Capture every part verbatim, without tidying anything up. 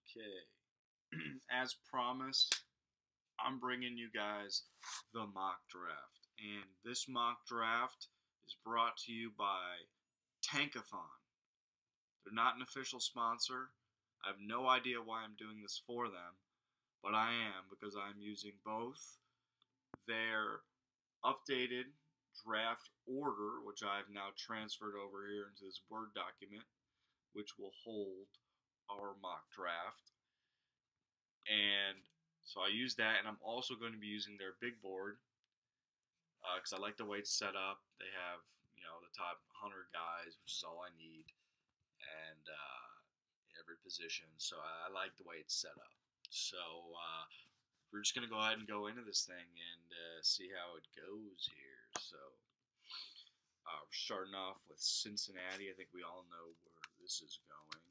Okay. As promised, I'm bringing you guys the mock draft. And this mock draft is brought to you by Tankathon. They're not an official sponsor. I have no idea why I'm doing this for them, but I am because I'm using both their updated draft order, which I've now transferred over here into this Word document, which will hold our mock draft. And so I use that, and I'm also going to be using their big board because uh, I like the way it's set up. They have, you know, the top one hundred guys, which is all I need, and uh, every position. So I, I like the way it's set up. So uh, we're just going to go ahead and go into this thing and uh, see how it goes here. So uh, we're starting off with Cincinnati. I think we all know where this is going.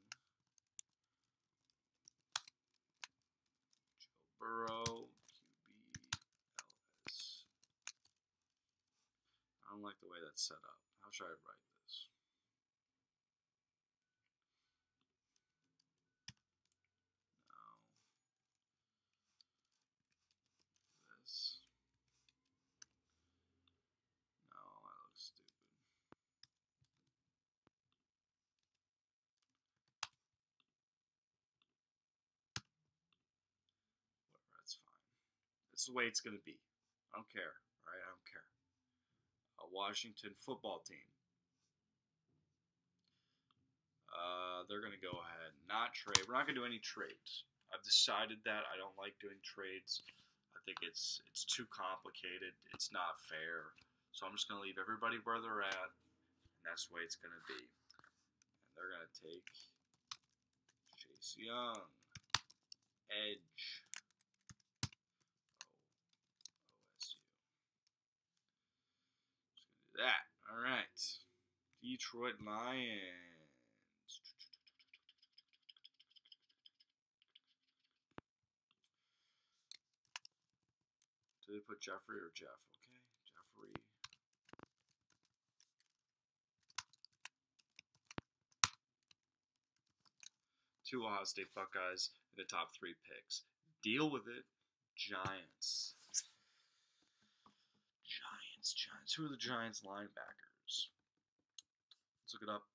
Joe Burrow, Q B, L S. I don't like the way that's set up. How should I write this? No. This. No, that looks stupid. Whatever, that's fine. That's the way it's going to be. I don't care, right? I don't care. A Washington football team. Uh, they're going to go ahead and not trade. We're not going to do any trades. I've decided that I don't like doing trades. I think it's it's too complicated. It's not fair. So I'm just going to leave everybody where they're at, and that's the way it's going to be. And they're going to take Chase Young, edge, O S U. Just going to do that. All right. Detroit Lions. Did they put Jeffrey or Jeff? Okay, Jeffrey. Two Ohio State Buckeyes in the top three picks. Deal with it, Giants. Giants, Giants. Who are the Giants linebackers? Let's look it up.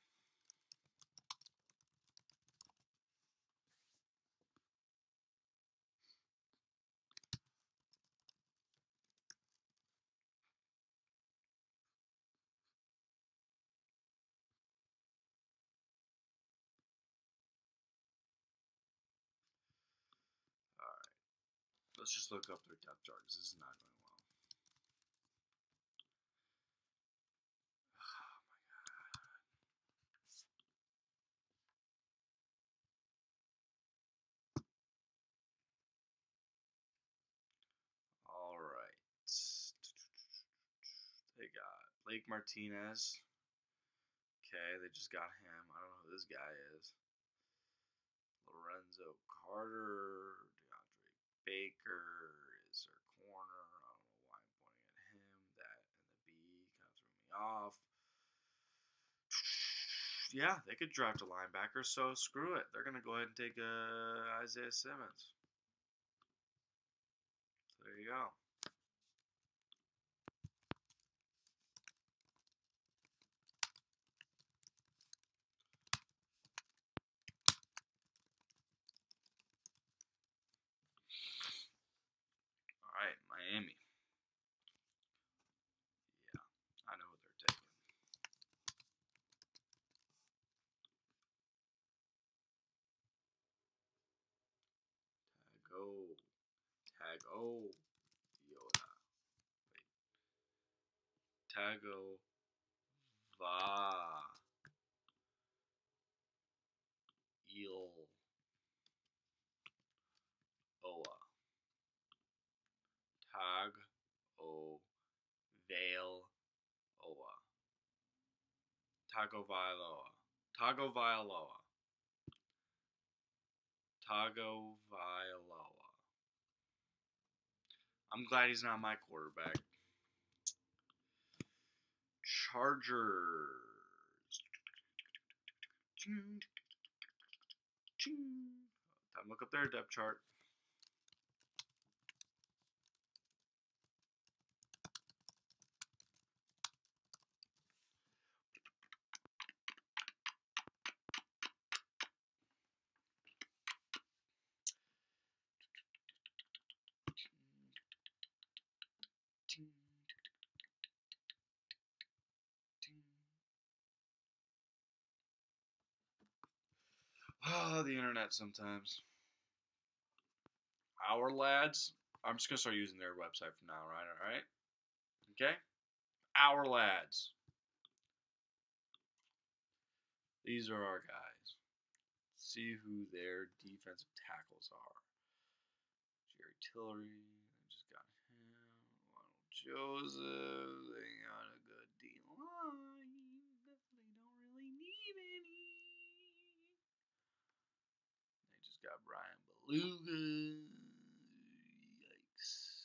Alright. Let's just look up their depth chart because this is not going well. Oh my god. Alright. They got Blake Martinez. Okay, they just got him. I don't know who this guy is. Lorenzo Carter, DeAndre Baker is their corner. I don't know why I'm pointing at him. That and the B kind of threw me off. Yeah, they could draft a linebacker, so screw it. They're going to go ahead and take uh, Isaiah Simmons. So there you go. All right, Miami. Yeah, I know what they're taking. Tago. Tago. Yoda. Wait. Tago. Va. Il. Oa. Tag. O. Vale. Oa. Tagovailoa. Tagovailoa. Tagovailoa. I'm glad he's not my quarterback. Chargers. Time to look up their depth chart. Oh, the internet sometimes. Our lads. I'm just gonna start using their website from now, right? All right. Okay. Our lads. These are our guys. Let's see who their defensive tackles are. Jerry Tillery. They just got him. Ronald Joseph. They got a good D line. They don't really need any. They just got Brian Beluga. Yikes.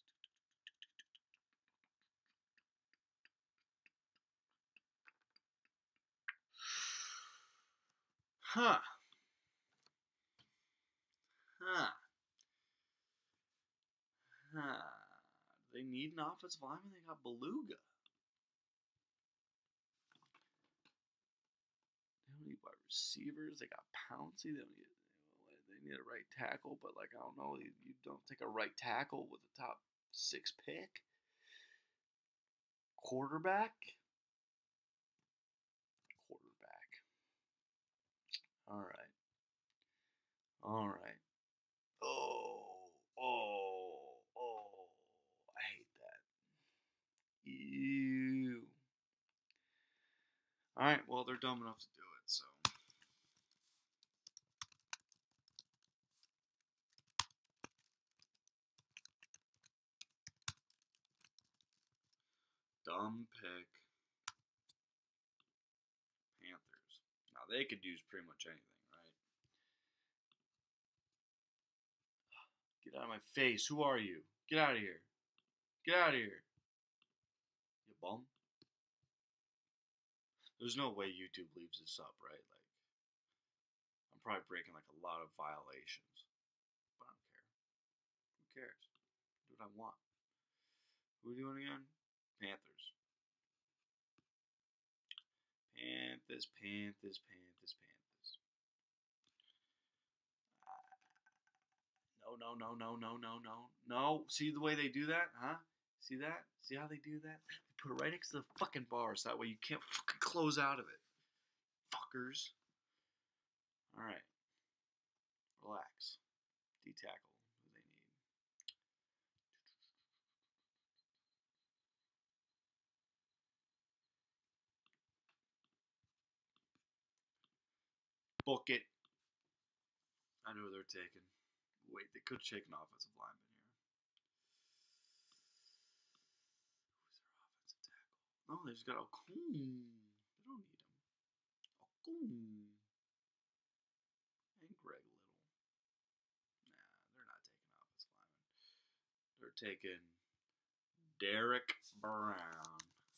Huh. Huh. Huh. They need an offensive lineman. They got Beluga. They don't need wide receivers. They got Pouncey. They don't need. They need a right tackle, but like I don't know, you, you don't take a right tackle with a top six pick. Quarterback. Quarterback. All right. All right. Oh, oh, oh! I hate that. Ew. All right. Well, they're dumb enough to do it, so. Dumb pick. Panthers. Now they could use pretty much anything, right? Get out of my face. Who are you? Get out of here. Get out of here. You bum. There's no way YouTube leaves this up, right? Like, I'm probably breaking like a lot of violations. But I don't care. Who cares? Do what I want. Who are we doing again? Panthers. Panthers, Panthers, Panthers, Panthers. Uh, no, no, no, no, no, no, no. No. See the way they do that? Huh? See that? See how they do that? They put it right next to the fucking bars. That way you can't fucking close out of it. Fuckers. Alright. Relax. D-tackle. Who they need. Book it. I know who they're taking. Wait, they could take an offensive lineman here. Who's their offensive tackle? No, they just got Okun. They don't need him. Okun. And Greg Little. Nah, they're not taking offensive lineman. They're taking Derek Brown.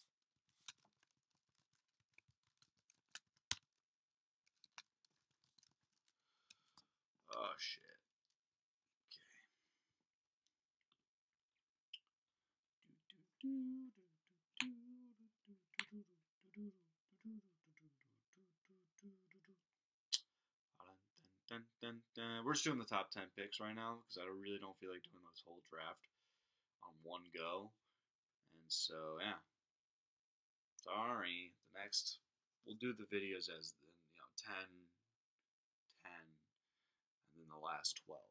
Oh, shit. Dun, dun, dun. We're just doing the top ten picks right now because I really don't feel like doing this whole draft on one go. And so, yeah. Sorry. The next, we'll do the videos as, you know, ten, ten, and then the last twelve.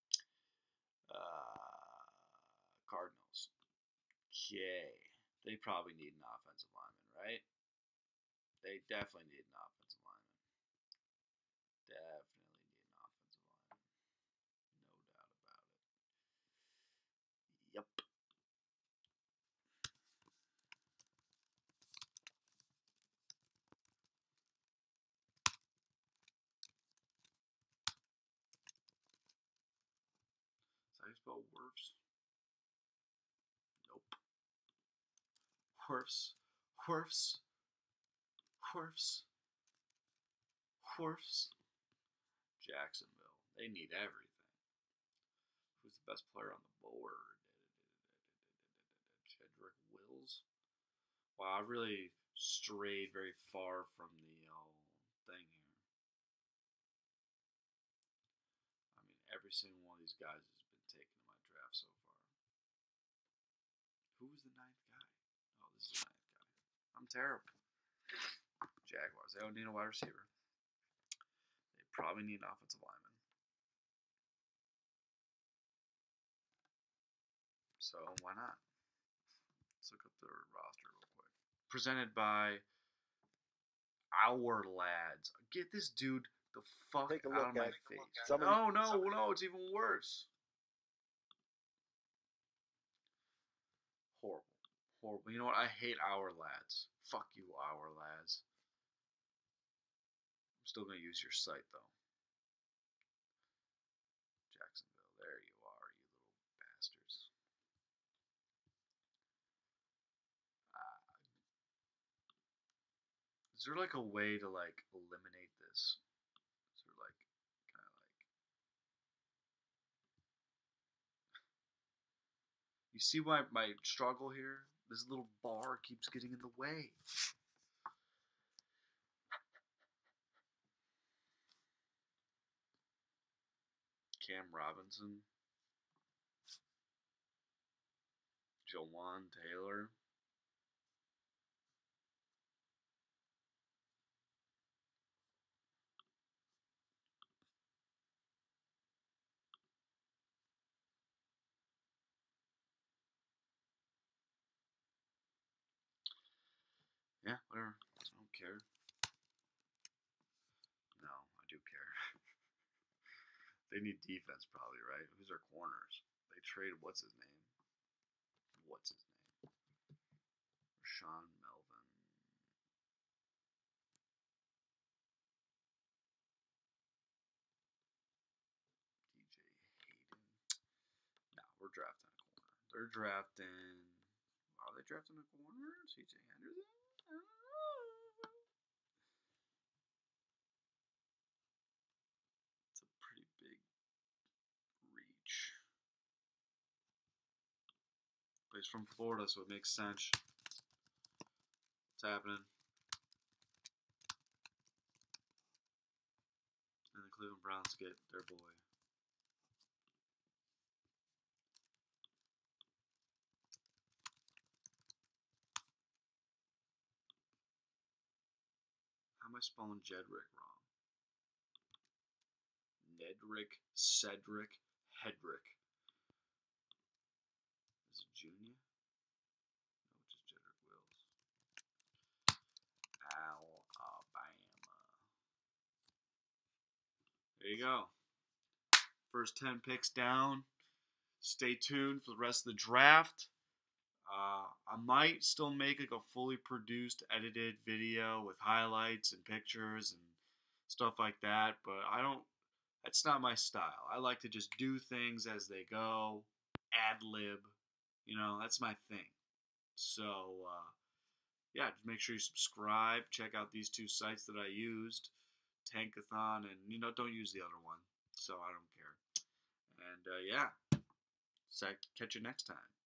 Uh, Cardinals. Okay. They probably need an offensive lineman, right? They definitely need an offensive lineman. Definitely need an offensive lineman. No doubt about it. Yep. Is that how you spell Werfs? Nope. Werfs. Werfs. Werfs. Werfs. Jacksonville. They need everything. Who's the best player on the board? Jedrick Wills. Wow, I really strayed very far from the uh, thing here. I mean, every single one of these guys has been taken in my draft so far. Who was the ninth guy? Oh, this is the ninth guy. I'm terrible. Jaguars. They don't need a wide receiver. They probably need an offensive lineman. So why not? Let's look up their roster real quick. Presented by Our Lads. Get this dude the fuck Take a out look of my at face. Somebody- No, no, no, it's even worse. Horrible. Horrible. You know what? I hate Our Lads. Fuck you, Our Lads. I'm still going to use your site, though. Jacksonville. There you are, you little bastards. Uh, is there, like, a way to, like, eliminate this? Is there, like, kind of like... You see my, my struggle here? This little bar keeps getting in the way. Cam Robinson. Jawan Taylor. Yeah, whatever. I don't care. No, I do care. They need defense probably, right? Who's their corners? They traded what's his name? What's his name? Rashawn Melvin. D J Hayden. No, we're drafting a corner. They're drafting. Are they drafting a corner? C J Henderson? It's a pretty big reach. But he's from Florida, so it makes sense. What's happening? And the Cleveland Browns get their boy. How am I spelling Jedrick wrong? Nedrick, Cedric, Hedrick. Is it Junior? No, just Jedrick Wills. Alabama. There you go. First ten picks down. Stay tuned for the rest of the draft. Uh, I might still make like a fully produced, edited video with highlights and pictures and stuff like that, but I don't. That's not my style. I like to just do things as they go, ad lib. You know, that's my thing. So, uh, yeah, just make sure you subscribe. Check out these two sites that I used, Tankathon, and, you know, don't use the other one. So I don't care. And, uh, yeah, so catch you next time.